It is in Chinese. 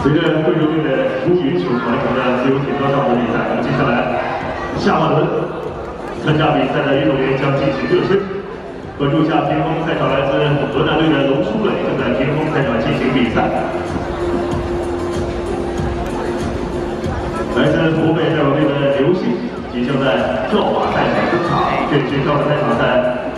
随着贵州队的如云球完成了自由铁道上的比赛，那么接下来下半轮参加比赛的运动员将进行热身。关注一下屏风赛场，来自河南队的龙书磊正在屏风赛场进行比赛。来自湖北代表队的刘信即将在跳马赛场登场。这支跳马赛场在